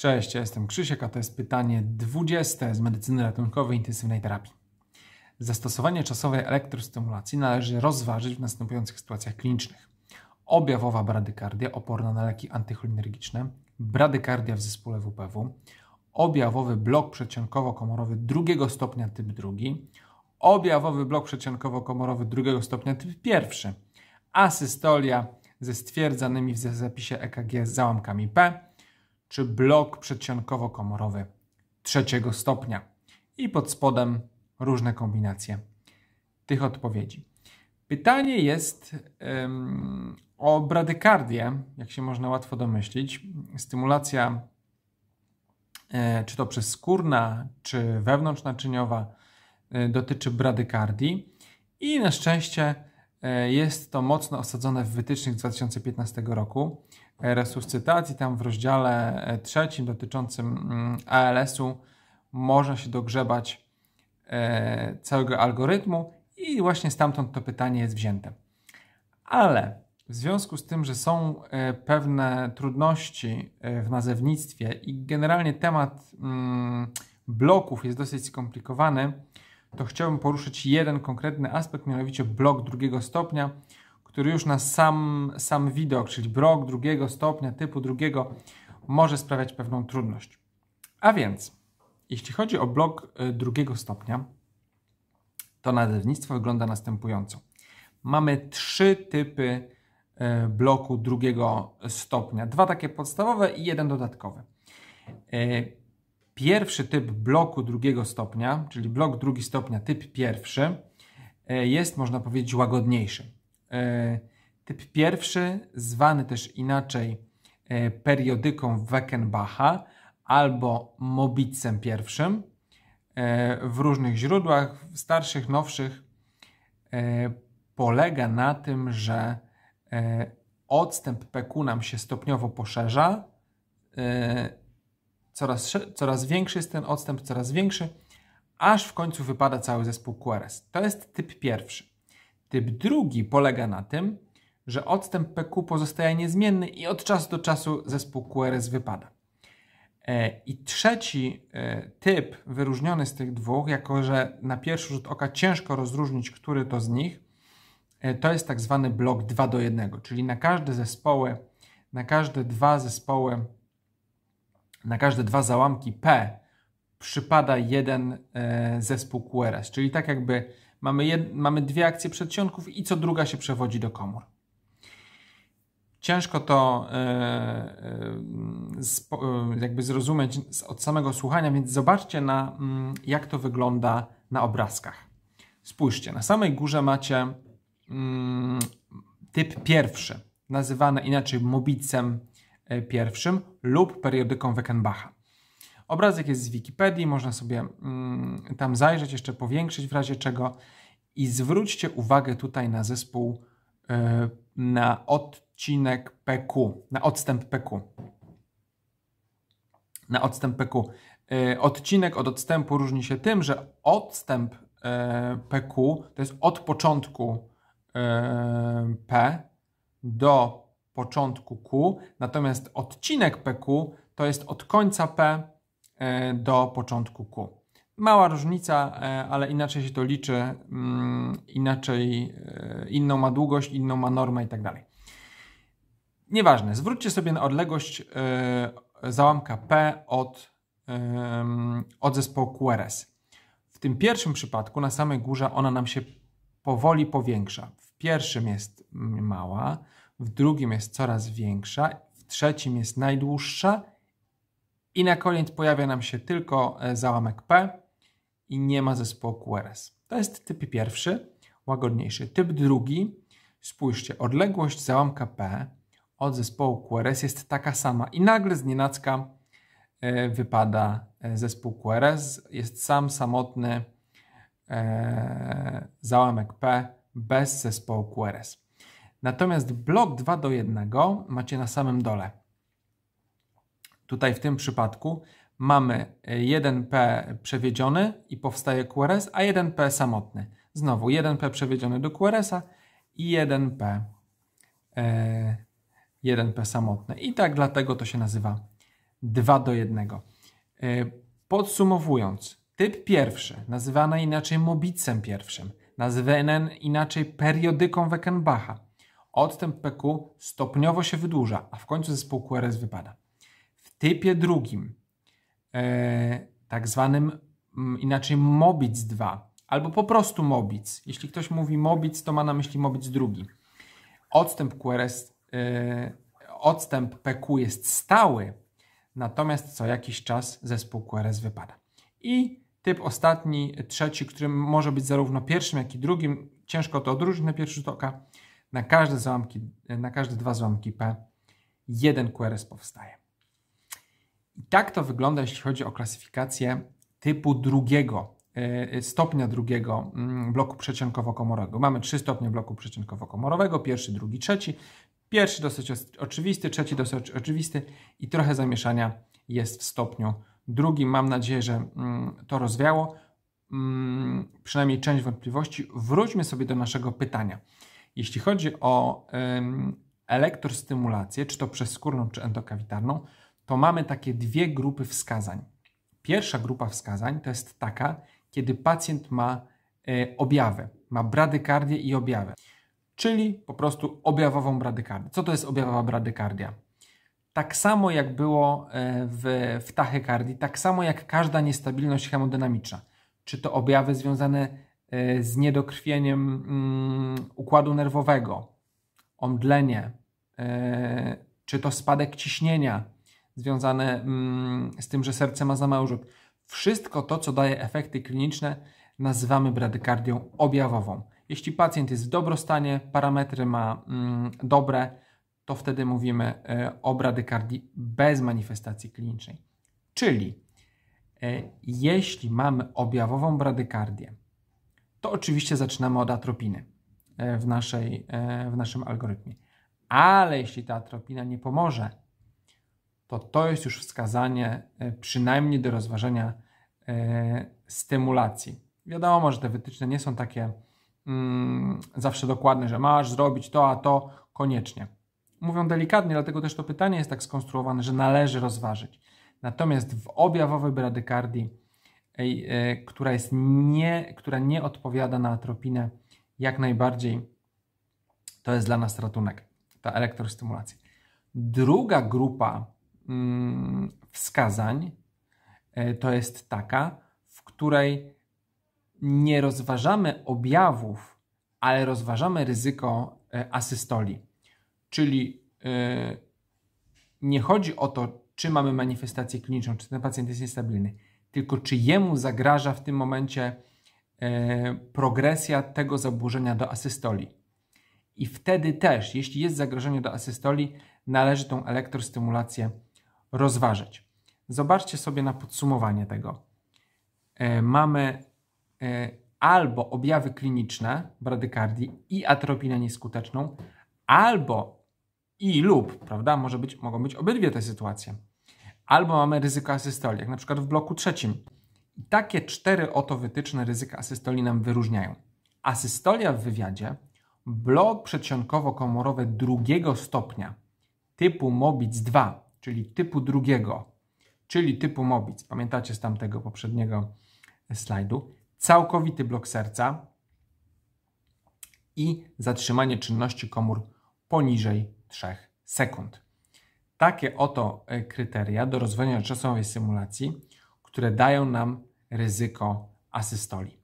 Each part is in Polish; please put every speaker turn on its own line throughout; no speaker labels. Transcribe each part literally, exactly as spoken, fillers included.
Cześć, ja jestem Krzysiek, a to jest pytanie dwudzieste z medycyny ratunkowej intensywnej terapii. Zastosowanie czasowej elektrostymulacji należy rozważyć w następujących sytuacjach klinicznych. Objawowa bradykardia oporna na leki antycholinergiczne, bradykardia w zespole W P W, objawowy blok przedsionkowo-komorowy drugiego stopnia typ drugi, objawowy blok przedsionkowo-komorowy drugiego stopnia typ pierwszy, asystolia ze stwierdzanymi w zapisie E K G załamkami P, czy blok przedsionkowo-komorowy trzeciego stopnia. I pod spodem różne kombinacje tych odpowiedzi. Pytanie jest um, o bradykardię, jak się można łatwo domyślić. Stymulacja e, czy to przezskórna, czy wewnątrznaczyniowa e, dotyczy bradykardii i na szczęście e, jest to mocno osadzone w wytycznych z dwa tysiące piętnastego roku resuscytacji. Tam w rozdziale trzecim dotyczącym A L S-u można się dogrzebać e, całego algorytmu i właśnie stamtąd to pytanie jest wzięte. Ale w związku z tym, że są e, pewne trudności e, w nazewnictwie i generalnie temat mm, bloków jest dosyć skomplikowany, to chciałbym poruszyć jeden konkretny aspekt, mianowicie blok drugiego stopnia, który już na sam, sam widok, czyli blok drugiego stopnia, typu drugiego, może sprawiać pewną trudność. A więc, jeśli chodzi o blok y, drugiego stopnia, to nazewnictwo wygląda następująco. Mamy trzy typy y, bloku drugiego stopnia. Dwa takie podstawowe i jeden dodatkowy. Y, pierwszy typ bloku drugiego stopnia, czyli blok drugi stopnia, typ pierwszy, y, jest, można powiedzieć, łagodniejszy. Typ pierwszy, zwany też inaczej periodyką Weckenbacha albo Mobicem pierwszym, w różnych źródłach, starszych, nowszych, polega na tym, że odstęp P Q nam się stopniowo poszerza, coraz, coraz większy jest ten odstęp, coraz większy, aż w końcu wypada cały zespół Q R S. To jest typ pierwszy. Typ drugi polega na tym, że odstęp P Q pozostaje niezmienny i od czasu do czasu zespół Q R S wypada. I trzeci typ, wyróżniony z tych dwóch, jako że na pierwszy rzut oka ciężko rozróżnić, który to z nich, to jest tak zwany blok dwa do jednego, czyli na każde zespoły, na każde dwa zespoły, na każde dwa załamki P przypada jeden zespół Q R S, czyli tak jakby Mamy, jed, mamy dwie akcje przedsionków i co druga się przewodzi do komór. Ciężko to yy, yy, spo, yy, jakby zrozumieć od samego słuchania, więc zobaczcie, na, yy, jak to wygląda na obrazkach. Spójrzcie, na samej górze macie yy, typ pierwszy, nazywany inaczej Mobicem yy, pierwszym lub periodyką Weckenbacha. Obrazek jest z Wikipedii, można sobie mm, tam zajrzeć, jeszcze powiększyć w razie czego. I zwróćcie uwagę tutaj na zespół, yy, na odcinek P Q, na odstęp P Q. Na odstęp P Q. Yy, odcinek od odstępu różni się tym, że odstęp yy, P Q to jest od początku yy, P do początku Q, natomiast odcinek P Q to jest od końca P do początku Q. Mała różnica, ale inaczej się to liczy, inaczej, inną ma długość, inną ma normę i tak dalej. Nieważne, zwróćcie sobie na odległość załamka P od, od zespołu Q R S. W tym pierwszym przypadku na samej górze ona nam się powoli powiększa. W pierwszym jest mała, w drugim jest coraz większa, w trzecim jest najdłuższa i na koniec pojawia nam się tylko załamek P i nie ma zespołu Q R S. To jest typ pierwszy, łagodniejszy. Typ drugi, spójrzcie, odległość załamka P od zespołu Q R S jest taka sama i nagle znienacka wypada zespół Q R S. Jest sam, samotny załamek P bez zespołu Q R S. Natomiast blok dwa do jednego macie na samym dole. Tutaj w tym przypadku mamy jeden P przewiedziony i powstaje Q R S, a jeden P samotny. Znowu jeden P przewiedziony do Q R S-a i jeden P, e, jeden P samotny. I tak dlatego to się nazywa dwa do jednego. Podsumowując, typ pierwszy, nazywany inaczej Mobicem pierwszym, nazywany inaczej periodyką Weckenbacha. Odstęp P Q stopniowo się wydłuża, a w końcu zespół Q R S wypada. W typie drugim, e, tak zwanym m, inaczej Mobic dwa, albo po prostu Mobic. Jeśli ktoś mówi Mobic, to ma na myśli Mobic drugi. Odstęp Q R S, e, odstęp P Q jest stały, natomiast co jakiś czas zespół Q R S wypada. I typ ostatni, trzeci, który może być zarówno pierwszym, jak i drugim, ciężko to odróżnić na pierwszy rzut oka. Na każde, załamki, na każde dwa załamki P jeden Q R S powstaje. I tak to wygląda, jeśli chodzi o klasyfikację typu drugiego, stopnia drugiego bloku przeciąkowo-komorowego. Mamy trzy stopnie bloku przeciąkowo-komorowego, pierwszy, drugi, trzeci. Pierwszy dosyć oczywisty, trzeci dosyć oczywisty i trochę zamieszania jest w stopniu drugim. Mam nadzieję, że to rozwiało przynajmniej część wątpliwości. Wróćmy sobie do naszego pytania. Jeśli chodzi o ym, elektrostymulację, czy to przezskórną, czy endokawitarną, to mamy takie dwie grupy wskazań. Pierwsza grupa wskazań to jest taka, kiedy pacjent ma y, objawy, ma bradykardię i objawy, czyli po prostu objawową bradykardię. Co to jest objawowa bradykardia? Tak samo jak było w, w tachykardii, tak samo jak każda niestabilność hemodynamiczna. Czy to objawy związane z niedokrwieniem um, układu nerwowego, omdlenie, e, czy to spadek ciśnienia związane um, z tym, że serce ma za mały rzut. Wszystko to, co daje efekty kliniczne, nazywamy bradykardią objawową. Jeśli pacjent jest w dobrostanie, parametry ma um, dobre, to wtedy mówimy e, o bradykardii bez manifestacji klinicznej. Czyli e, jeśli mamy objawową bradykardię, to oczywiście zaczynamy od atropiny w, naszej, w naszym algorytmie. Ale jeśli ta atropina nie pomoże, to to jest już wskazanie przynajmniej do rozważenia stymulacji. Wiadomo, że te wytyczne nie są takie mm, zawsze dokładne, że masz zrobić to, a to koniecznie. Mówią delikatnie, dlatego też to pytanie jest tak skonstruowane, że należy rozważyć. Natomiast w objawowej bradykardii, która, jest nie, która nie odpowiada na atropinę, jak najbardziej to jest dla nas ratunek, ta elektrostymulacja. Druga grupa mm, wskazań y, to jest taka, w której nie rozważamy objawów, ale rozważamy ryzyko y, asystolii. Czyli y, nie chodzi o to, czy mamy manifestację kliniczną, czy ten pacjent jest niestabilny, tylko czy jemu zagraża w tym momencie e, progresja tego zaburzenia do asystolii. I wtedy też, jeśli jest zagrożenie do asystolii, należy tą elektrostymulację rozważyć. Zobaczcie sobie na podsumowanie tego. E, mamy e, albo objawy kliniczne bradykardii i atropinę nieskuteczną, albo i lub, prawda, może być, mogą być obydwie te sytuacje. Albo mamy ryzyko asystolii, jak na przykład w bloku trzecim. I takie cztery oto wytyczne ryzyka asystolii nam wyróżniają. Asystolia w wywiadzie, blok przedsionkowo-komorowy drugiego stopnia typu Mobic dwa, czyli typu drugiego, czyli typu Mobic, pamiętacie z tamtego poprzedniego slajdu, całkowity blok serca i zatrzymanie czynności komór poniżej trzech sekund. Takie oto kryteria do rozwiązania czasowej symulacji, które dają nam ryzyko asystolii.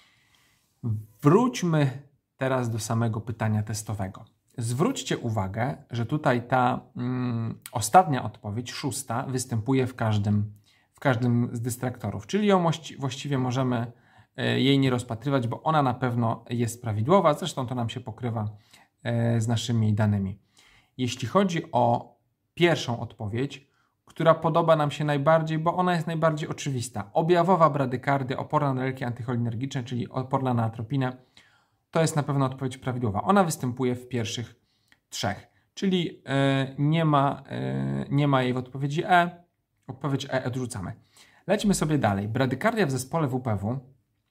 Wróćmy teraz do samego pytania testowego. Zwróćcie uwagę, że tutaj ta mm, ostatnia odpowiedź, szósta, występuje w każdym, w każdym z dystraktorów, czyli ją właściwie możemy jej nie rozpatrywać, bo ona na pewno jest prawidłowa, zresztą to nam się pokrywa z naszymi danymi. Jeśli chodzi o pierwszą odpowiedź, która podoba nam się najbardziej, bo ona jest najbardziej oczywista. Objawowa bradykardia oporna na leki anticholinergiczne, czyli oporna na atropinę, to jest na pewno odpowiedź prawidłowa. Ona występuje w pierwszych trzech, czyli yy, nie, ma, yy, nie ma jej w odpowiedzi E. Odpowiedź E odrzucamy. Lećmy sobie dalej. Bradykardia w zespole W P W.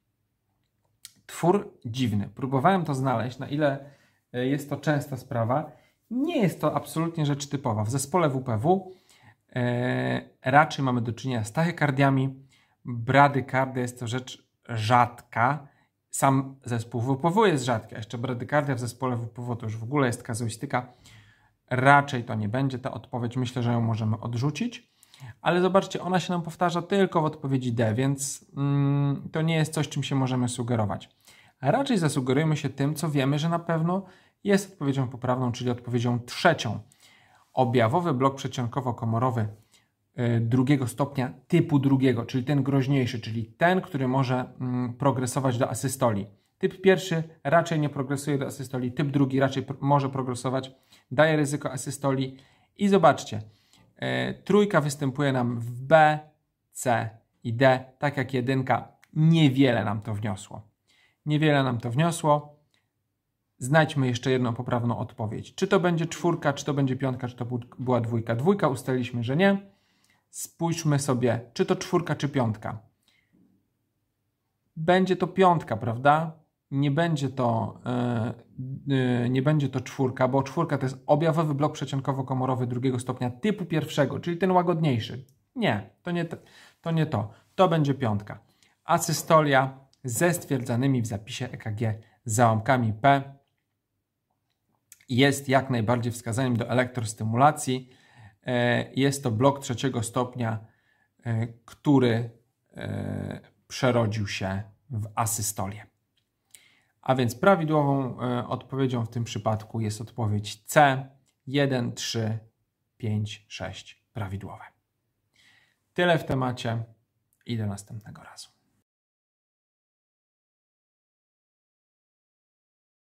Twór dziwny. Próbowałem to znaleźć, na ile jest to częsta sprawa. Nie jest to absolutnie rzecz typowa. W zespole W P W raczej mamy do czynienia z tachykardiami. Bradykardia jest to rzecz rzadka. Sam zespół W P W jest rzadki, a jeszcze bradykardia w zespole W P W to już w ogóle jest kazuistyka. Raczej to nie będzie ta odpowiedź. Myślę, że ją możemy odrzucić. Ale zobaczcie, ona się nam powtarza tylko w odpowiedzi D, więc mm, to nie jest coś, czym się możemy sugerować. A raczej zasugerujemy się tym, co wiemy, że na pewno jest odpowiedzią poprawną, czyli odpowiedzią trzecią. Objawowy blok przedsionkowo-komorowy yy, drugiego stopnia typu drugiego, czyli ten groźniejszy, czyli ten, który może yy, progresować do asystolii. Typ pierwszy raczej nie progresuje do asystolii, typ drugi raczej pr może progresować, daje ryzyko asystolii i zobaczcie, yy, trójka występuje nam w B, C i D, tak jak jedynka, niewiele nam to wniosło. Niewiele nam to wniosło. Znajdźmy jeszcze jedną poprawną odpowiedź. Czy to będzie czwórka, czy to będzie piątka, czy to była dwójka. Dwójka ustaliliśmy, że nie. Spójrzmy sobie, czy to czwórka, czy piątka. Będzie to piątka, prawda? Nie będzie to, yy, yy, nie będzie to czwórka, bo czwórka to jest objawowy blok przedsionkowo-komorowy drugiego stopnia typu pierwszego, czyli ten łagodniejszy. Nie, to nie to. To, nie to. To będzie piątka. Asystolia ze stwierdzanymi w zapisie E K G załamkami P jest jak najbardziej wskazaniem do elektrostymulacji. Jest to blok trzeciego stopnia, który przerodził się w asystolię. A więc prawidłową odpowiedzią w tym przypadku jest odpowiedź C. jeden, trzy, pięć, sześć prawidłowe. Tyle w temacie i do następnego razu.